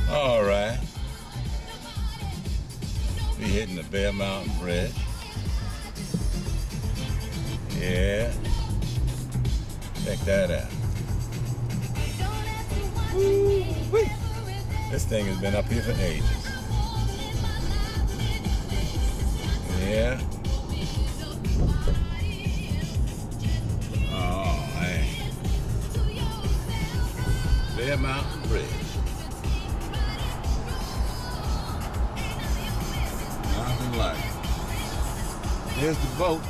All right. We hitting the Bear Mountain Bridge. Yeah. Check that out. Woo-wee. This thing has been up here for ages. Yeah. Oh, man. Bear Mountain Bridge. Nothing like it. Here's the boat.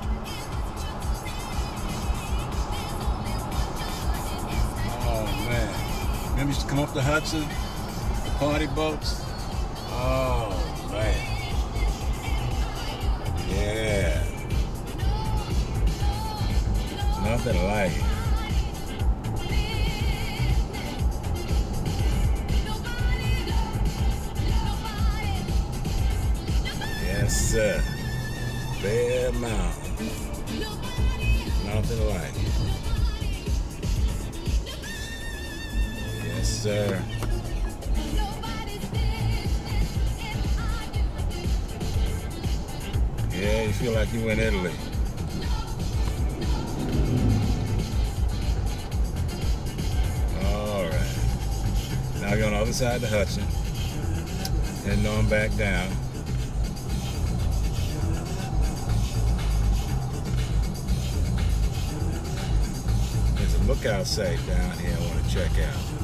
Oh, man. Remember used to come up the Hudson? The party boats? Oh, man. Yeah. Nothing like it. Yes, sir. Bear Mountain. Nothing like it. Yes, sir. Yeah, you feel like you in Italy. All right. Now you're on the other side of the Hudson. Heading on back down. There's a lookout site down here I want to check out.